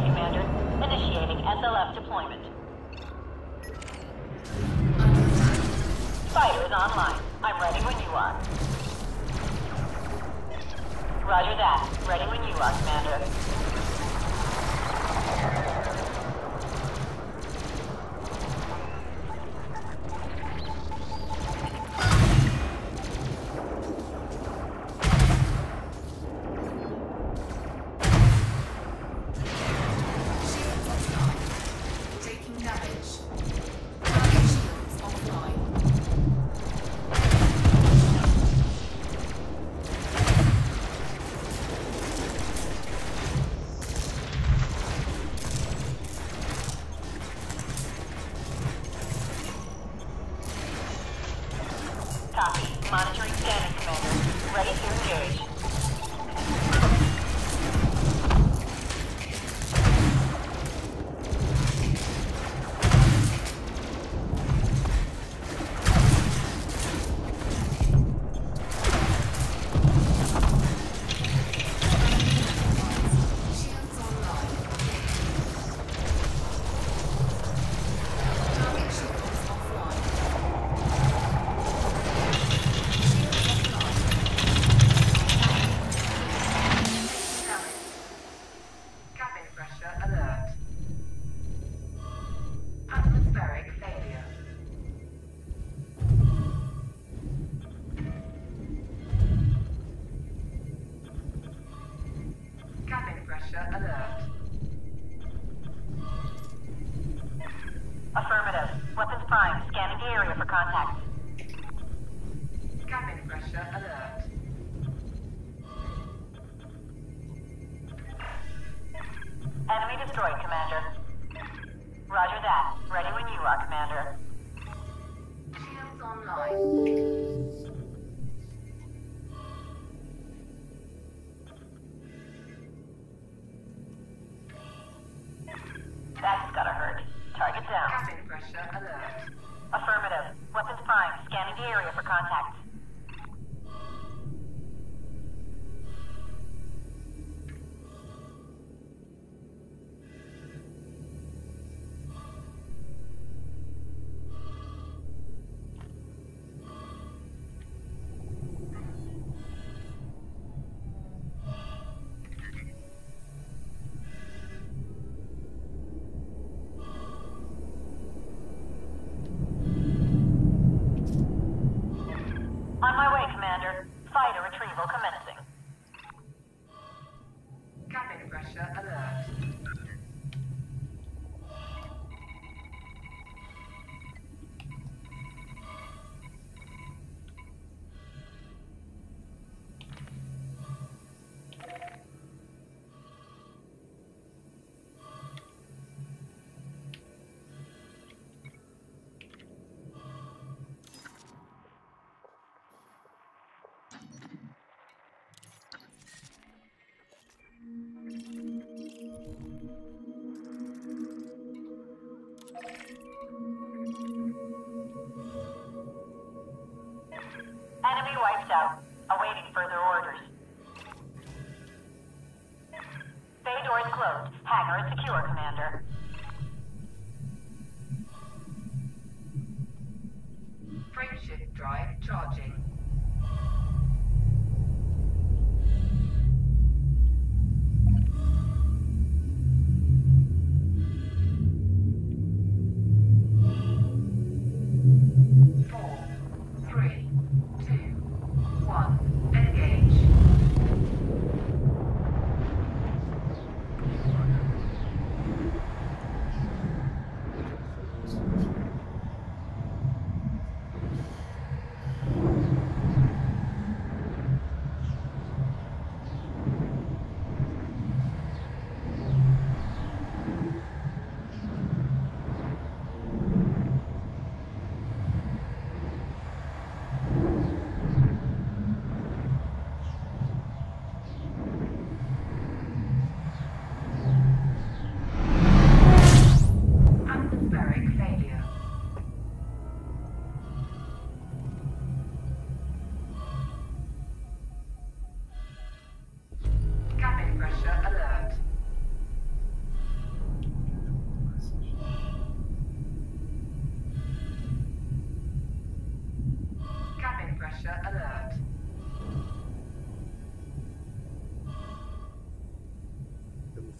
Commander. Initiating SLF deployment. Fighter is online. I'm ready when you are. Roger that. Ready when you are, Commander. Copy. Monitoring scanning, Commander. Ready to engage. Affirmative. Weapons prime. Scanning the area for contact. Cabin pressure alert. Enemy destroyed, Commander. Roger that. Ready when you are, Commander. Shields online. That's gotta hurt. Target down. Cabin pressure alert. Affirmative. Weapons prime. Scanning the area for contact. On my way, Commander. Fighter retrieval commencing. Cabin pressure alert. Enemy wiped out. Awaiting further orders. Bay doors closed. Hangar is secure, Commander. Frameshift drive charging.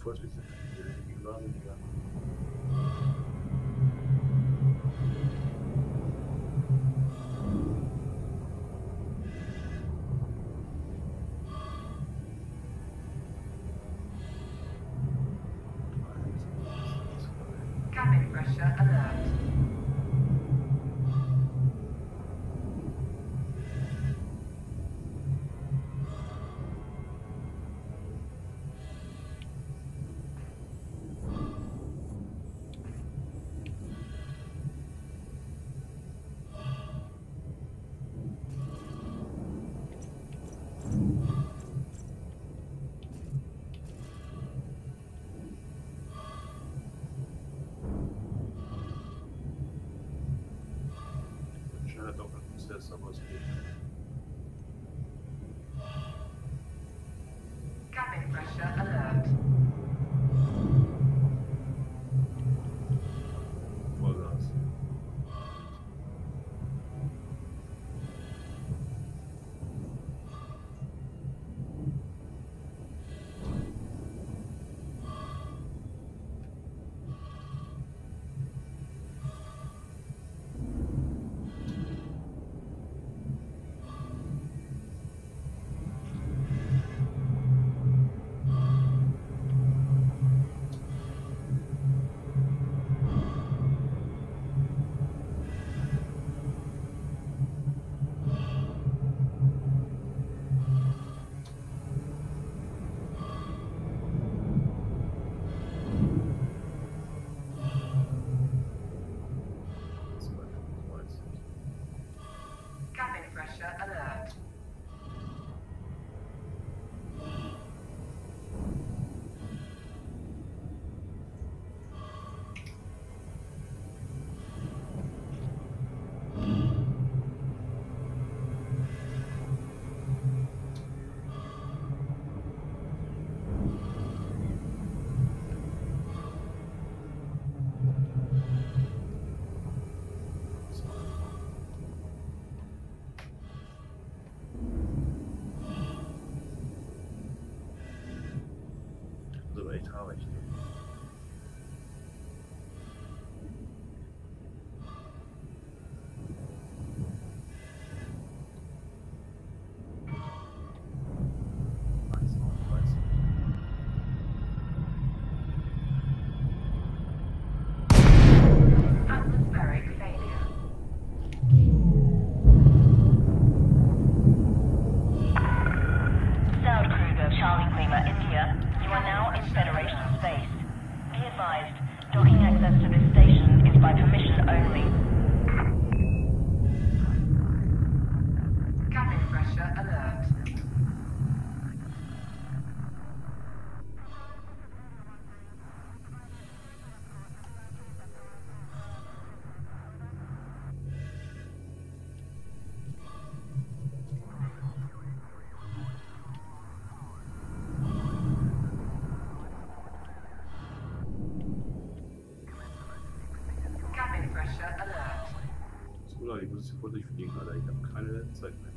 Vorspitzen gegen Wahnsinniger. Cabin pressure alert. Schneller Doppelprozess, aber es geht. Cabin pressure alert. Vollgas. Cabin pressure alert. Das ist aber echt haarig. Ne? Atmospheric failure. Sound Kruger, Charlie Lima, India. You are now in Federation space. Be advised, docking access to this station is by permission only. Cabin pressure alert. Cabin pressure alert. So, ich muss sofort durchfliegen, Alter. Ich habe keine Zeit mehr.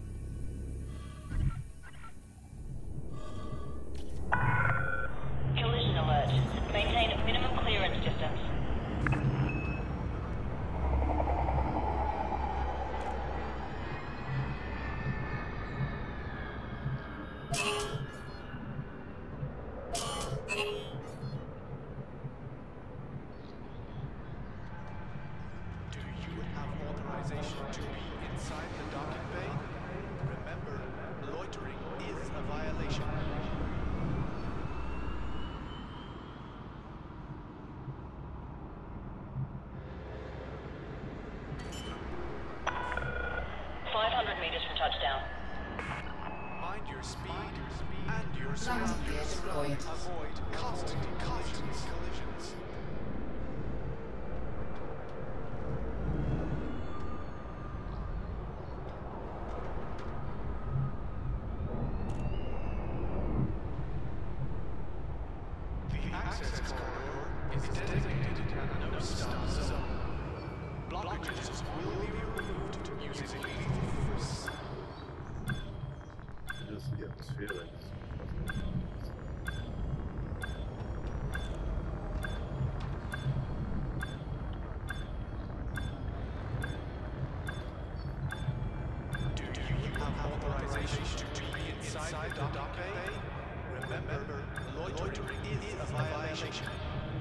Collision alert. Maintain minimum clearance distance. Do you have authorization to be inside the docking bay? Remember, loitering is a violation. Meters from touchdown. Mind your speed and your surroundings. Avoid constant collisions. The access corridor is designated a no-stop zone. Blockages will be removed using lethal force. Das ist die Atmosphäre. is a violation